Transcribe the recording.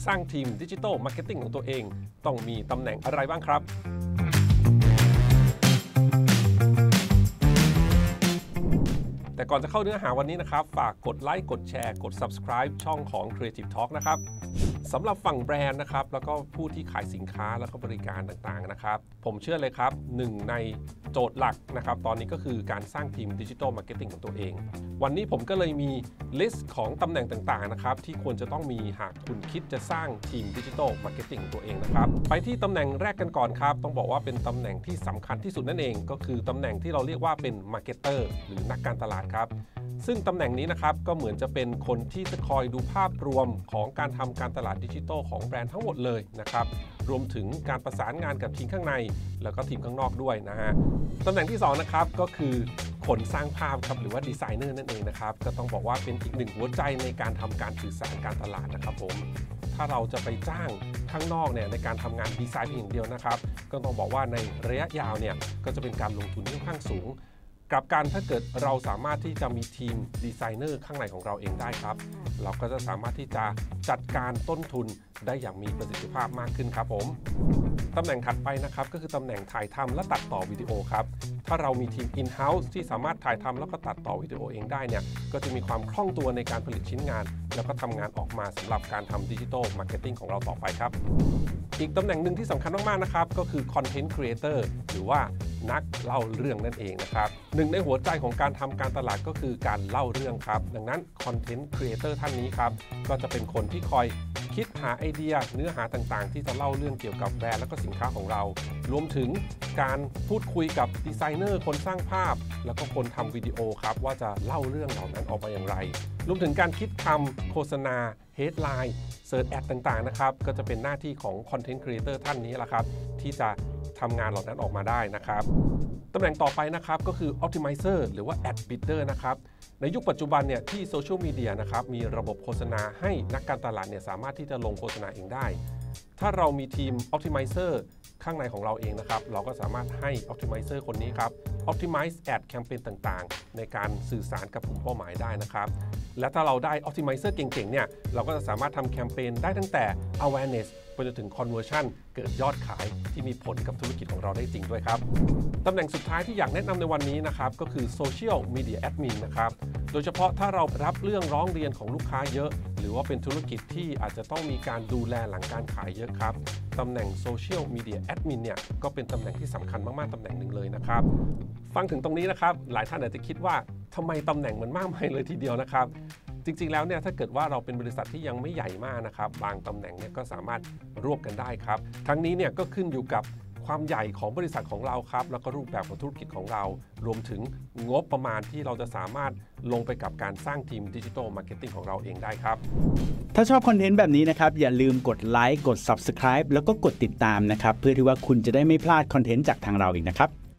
สร้างทีมดิจิทัลมาร์เก็ตติ้งของตัวเองต้องมีตำแหน่งอะไรบ้างครับแต่ก่อนจะเข้าเนื้อหาวันนี้นะครับฝากกดไลค์กดแชร์กด Subscribe ช่องของ Creative Talk นะครับสำหรับฝั่งแบรนด์นะครับแล้วก็ผู้ที่ขายสินค้าแล้วก็บริการต่างๆนะครับผมเชื่อเลยครับหนึ่งในโจทย์หลักนะครับตอนนี้ก็คือการสร้างทีมดิจิทัลมาร์เก็ตติ้งของตัวเองวันนี้ผมก็เลยมีลิสต์ของตำแหน่งต่างๆนะครับที่ควรจะต้องมีหากคุณคิดจะสร้างทีมดิจิทัลมาร์เก็ตติ้งของตัวเองนะครับไปที่ตำแหน่งแรกกันก่อนครับต้องบอกว่าเป็นตำแหน่งที่สำคัญที่สุดนั่นเองก็คือตำแหน่งที่เราเรียกว่าเป็นมาร์เก็ตเตอร์หรือนักการตลาดครับซึ่งตำแหน่งนี้นะครับก็เหมือนจะเป็นคนที่จะคอยดูภาพรวมของการทำการตลาดดิจิทัลของแบรนด์ทั้งหมดเลยนะครับรวมถึงการประสานงานกับทีมข้างในแล้วก็ทีมข้างนอกด้วยนะฮะตำแหน่งที่2นะครับก็คือคนสร้างภาพครับหรือว่าดีไซเนอร์นั่นเองนะครับก็ต้องบอกว่าเป็นอีกหนึ่งหัวใจในการทำการสื่อสารการตลาดนะครับผมถ้าเราจะไปจ้างข้างนอกเนี่ยในการทำงานดีไซน์เพียงอย่างเดียวนะครับก็ต้องบอกว่าในระยะยาวเนี่ยก็จะเป็นการลงทุนค่อนข้างสูงกับการถ้าเกิดเราสามารถที่จะมีทีมดีไซเนอร์ข้างในของเราเองได้ครับเราก็จะสามารถที่จะจัดการต้นทุนได้อย่างมีประสิทธิภาพมากขึ้นครับผมตำแหน่งถัดไปนะครับก็คือตำแหน่งถ่ายทำและตัดต่อวิดีโอครับถ้าเรามีทีม in-house ที่สามารถถ่ายทำแล้วก็ตัดต่อวิดีโอเองได้เนี่ยก็จะมีความคล่องตัวในการผลิตชิ้นงานแล้วก็ทำงานออกมาสำหรับการทำดิจิทัลมาร์เก็ตติ้งของเราต่อไปครับอีกตำแหน่งหนึ่งที่สำคัญมากๆนะครับก็คือ Content Creator หรือว่านักเล่าเรื่องนั่นเองนะครับหนึ่งในหัวใจของการทำการตลาดก็คือการเล่าเรื่องครับดังนั้น Content Creator ท่านนี้ครับก็จะเป็นคนที่คอยคิดหาไอเดียเนื้อหาต่างๆที่จะเล่าเรื่องเกี่ยวกับแบรนด์และก็สินค้าของเรารวมถึงการพูดคุยกับดีไซเนอร์คนสร้างภาพแล้วก็คนทำวิดีโอครับว่าจะเล่าเรื่องเหล่านั้นออกมาอย่างไรรวมถึงการคิดคำโฆษณา Headline Search Ad ต่างๆนะครับก็จะเป็นหน้าที่ของ Content Creator ท่านนี้แหละครับที่จะทำงานเหล่านั้นออกมาได้นะครับตำแหน่งต่อไปนะครับก็คือ Optimizer หรือว่า Ad Bidder นะครับในยุคปัจจุบันเนี่ยที่โซเชียลมีเดียนะครับมีระบบโฆษณาให้นักการตลาดเนี่ยสามารถที่จะลงโฆษณาเองได้ถ้าเรามีทีม Optimizer ข้างในของเราเองนะครับเราก็สามารถให้ Optimizer คนนี้ครับ Optimize Ad Campaign ต่างๆในการสื่อสารกับกลุ่มเป้าหมายได้นะครับและถ้าเราได้ Optimizer เก่งๆเนี่ยเราก็จะสามารถทำแคมเปญได้ตั้งแต่ Awareness ไปจนถึง Conversion เกิดยอดขายที่มีผลกับธุรกิจของเราได้จริงด้วยครับตำแหน่งสุดท้ายที่อยากแนะนำในวันนี้นะครับก็คือ Social Media Admin นะครับโดยเฉพาะถ้าเรารับเรื่องร้องเรียนของลูกค้าเยอะหรือว่าเป็นธุรกิจที่อาจจะต้องมีการดูแลหลังการขายเยอะครับตำแหน่ง Social Media Admin เนี่ยก็เป็นตำแหน่งที่สำคัญมากๆตำแหน่งหนึ่งเลยนะครับฟังถึงตรงนี้นะครับหลายท่านอาจจะคิดว่าทำไมตำแหน่งมันมากมายเลยทีเดียวนะครับจริงๆแล้วเนี่ยถ้าเกิดว่าเราเป็นบริษัทที่ยังไม่ใหญ่มากนะครับบางตำแหน่งเนี่ยก็สามารถรวบกันได้ครับทั้งนี้เนี่ยก็ขึ้นอยู่กับความใหญ่ของบริษัทของเราครับแล้วก็รูปแบบของธุรกิจของเรารวมถึงงบประมาณที่เราจะสามารถลงไปกับการสร้างทีมดิจิทัลมาร์เก็ตติ้งของเราเองได้ครับถ้าชอบคอนเทนต์แบบนี้นะครับอย่าลืมกดไลค์กด Subscribe แล้วก็กดติดตามนะครับเพื่อที่ว่าคุณจะได้ไม่พลาดคอนเทนต์จากทางเราอีกนะครับ